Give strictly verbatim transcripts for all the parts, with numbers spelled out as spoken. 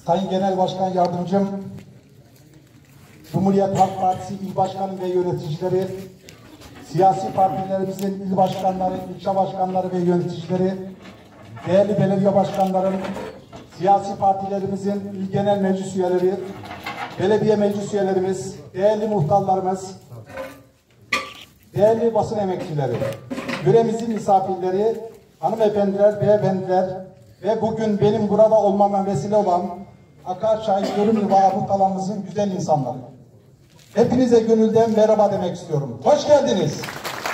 Sayın Genel Başkan Yardımcım, Cumhuriyet Halk Partisi İl Başkanı ve yöneticileri, siyasi partilerimizin il başkanları, ilçe başkanları ve yöneticileri, değerli belediye başkanlarım, siyasi partilerimizin il genel meclis üyeleri, belediye meclis üyelerimiz, değerli muhtarlarımız, değerli basın emekçileri, yöremizin misafirleri, hanımefendiler, beyefendiler ve bugün benim burada olmama vesile olan Akarçay, Görümlü ve Armut alanımızın güzel insanları. Hepinize gönülden merhaba demek istiyorum. Hoş geldiniz.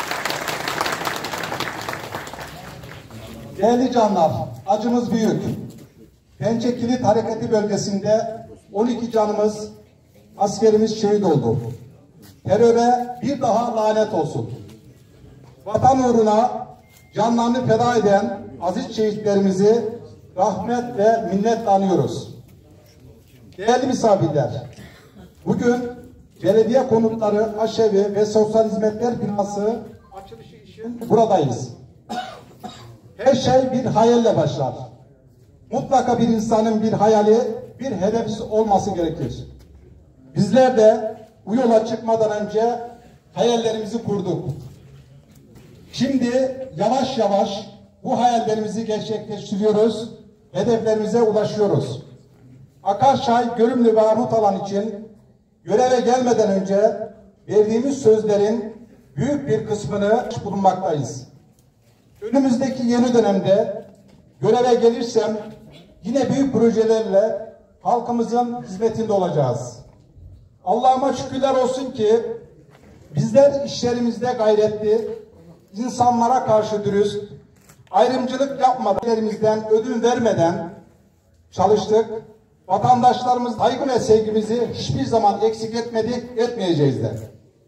Değerli canlar, acımız büyük. Pençe Kilit Hareketi bölgesinde on iki canımız, askerimiz şehit oldu. Teröre bir daha lanet olsun. Vatan uğruna canlarını feda eden aziz şehitlerimizi rahmet ve minnetle anıyoruz. Değerli misafirler, bugün belediye konutları, aşevi ve sosyal hizmetler binası açılışı için buradayız. Her şey bir hayalle başlar. Mutlaka bir insanın bir hayali, bir hedefi olması gerekir. Bizler de bu yola çıkmadan önce hayallerimizi kurduk. Şimdi yavaş yavaş bu hayallerimizi gerçekleştiriyoruz, hedeflerimize ulaşıyoruz. Akarçay, Görümlü ve Armut alan için göreve gelmeden önce verdiğimiz sözlerin büyük bir kısmını bulunmaktayız. Önümüzdeki yeni dönemde göreve gelirsem yine büyük projelerle halkımızın hizmetinde olacağız. Allah'ıma şükürler olsun ki bizler işlerimizde gayretli, insanlara karşı dürüst, ayrımcılık yapmadan, ellerimizden ödün vermeden çalıştık. Vatandaşlarımız saygı ve sevgimizi hiçbir zaman eksik etmedik, etmeyeceğiz de.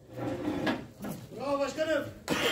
Bravo başkanım.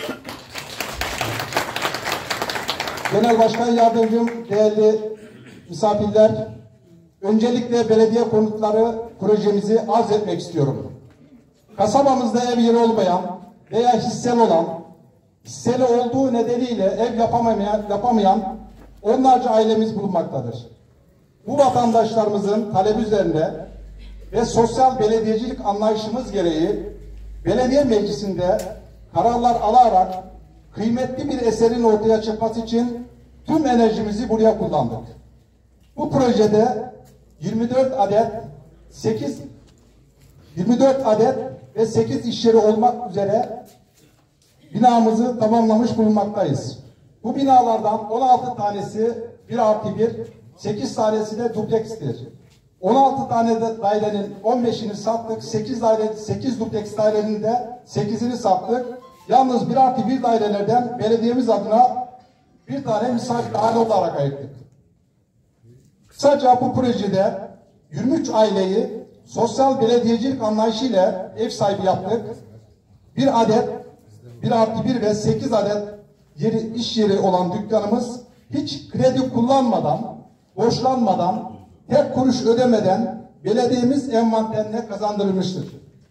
Genel Başkan Yardımcım, değerli misafirler, öncelikle belediye konutları projemizi arz etmek istiyorum. Kasabamızda ev yeri olmayan veya hisseli olan, hisseli olduğu nedeniyle ev yapamayan, yapamayan onlarca ailemiz bulunmaktadır. Bu vatandaşlarımızın talebi üzerine ve sosyal belediyecilik anlayışımız gereği belediye meclisinde kararlar alarak kıymetli bir eserin ortaya çıkması için tüm enerjimizi buraya kullandık. Bu projede yirmi dört adet sekiz yirmi dört adet ve sekiz iş yeri olmak üzere binamızı tamamlamış bulunmaktayız. Bu binalardan on altı tanesi bir artı bir, sekiz tanesi de duplekstir. on altı tane de dairenin on beşini sattık, sekiz daire, sekiz dupleks dairenin de sekizini sattık. Yalnız bir artı bir dairelerden belediyemiz adına bir tane misafir hane olarak ayırttık. Kısaca bu projede yirmi üç aileyi sosyal belediyecilik anlayışıyla ev sahibi yaptık. Bir adet, bir artı bir ve sekiz adet yeri, iş yeri olan dükkanımız hiç kredi kullanmadan, borçlanmadan, tek kuruş ödemeden belediyemiz envanterine kazandırılmıştır.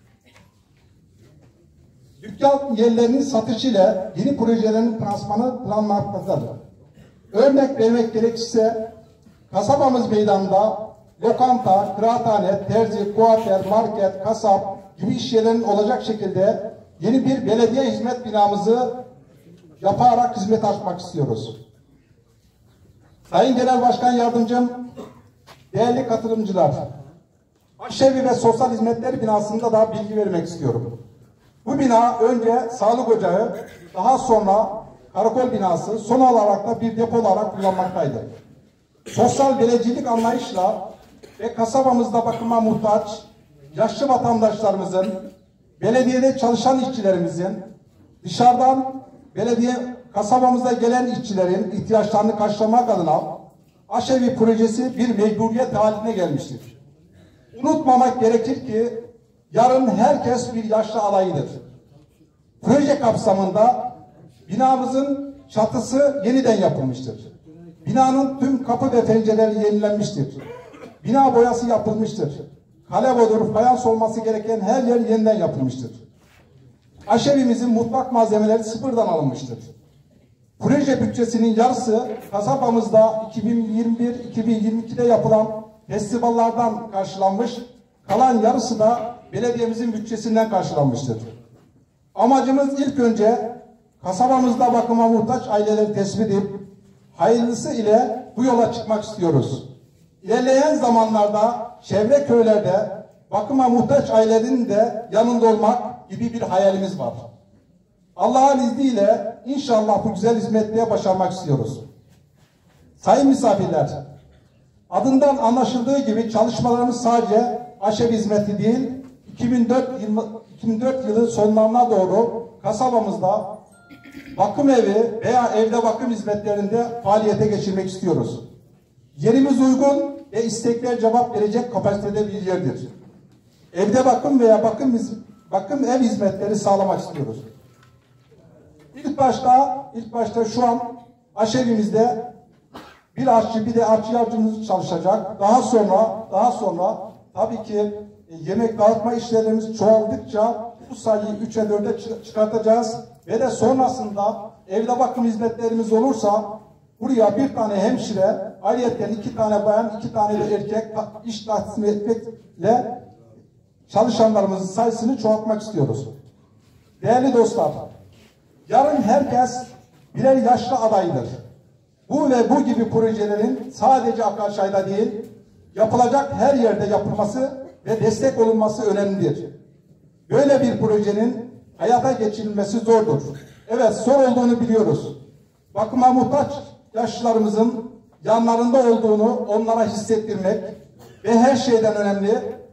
Dükkan yerlerinin satışıyla yeni projelerin finansmanı planlanmaktadır. Örnek vermek gerekirse kasabamız meydanında lokanta, kıraathane, terzi, kuaför, market, kasap gibi iş yerlerinin olacak şekilde yeni bir belediye hizmet binamızı yaparak hizmet açmak istiyoruz. Sayın Genel Başkan Yardımcım, değerli katılımcılar, aşevi ve sosyal hizmetler binasında da bilgi vermek istiyorum. Bu bina önce sağlık ocağı, daha sonra karakol binası, son olarak da bir depo olarak kullanmaktaydı. Sosyal belediyecilik anlayışla ve kasabamızda bakıma muhtaç, yaşlı vatandaşlarımızın, belediyede çalışan işçilerimizin, dışarıdan belediye kasabamıza gelen işçilerin ihtiyaçlarını karşılamak adına aşevi projesi bir mecburiyet haline gelmiştir. Unutmamak gerekir ki yarın herkes bir yaşlı alayıdır. Proje kapsamında binamızın çatısı yeniden yapılmıştır. Binanın tüm kapı ve pencereleri yenilenmiştir. Bina boyası yapılmıştır. Kalebodur, fayans olması gereken her yer yeniden yapılmıştır. Aşevimizin mutfak malzemeleri sıfırdan alınmıştır. Proje bütçesinin yarısı kasabamızda iki bin yirmi bir iki bin yirmi ikide yapılan festivallardan karşılanmış, kalan yarısı da belediyemizin bütçesinden karşılanmıştır. Amacımız ilk önce kasabamızda bakıma muhtaç aileleri tespit edip hayırlısı ile bu yola çıkmak istiyoruz. İlerleyen zamanlarda çevre köylerde bakıma muhtaç ailelerin de yanında olmak gibi bir hayalimiz var. Allah'ın izniyle inşallah bu güzel hizmetliğe başarmak istiyoruz. Sayın misafirler, adından anlaşıldığı gibi çalışmalarımız sadece aşevi hizmeti değil, iki bin dört, iki bin dört yılı sonlarına doğru kasabamızda bakım evi veya evde bakım hizmetlerinde faaliyete geçirmek istiyoruz. Yerimiz uygun ve istekler cevap verecek kapasitede bir yerdir. Evde bakım veya bakım bakım ev hizmetleri sağlamak istiyoruz. İlk başta ilk başta şu an aşevimizde bir aşçı bir de aşçı yardımcımız çalışacak. Daha sonra daha sonra tabii ki e, yemek dağıtma işlerimiz çoğaldıkça bu sayıyı üçe dörde çıkartacağız ve de sonrasında evde bakım hizmetlerimiz olursa buraya bir tane hemşire, ayrıca iki tane bayan, iki tane de erkek iş tahsis etmekle çalışanlarımızın sayısını çoğaltmak istiyoruz. Değerli dostlar, yarın herkes birer yaşlı adaydır. Bu ve bu gibi projelerin sadece Akarçay'da değil, yapılacak her yerde yapılması ve destek olunması önemlidir. Böyle bir projenin hayata geçirilmesi zordur. Evet, zor olduğunu biliyoruz. Bakıma muhtaç yaşlılarımızın yanlarında olduğunu onlara hissettirmek ve her şeyden önemli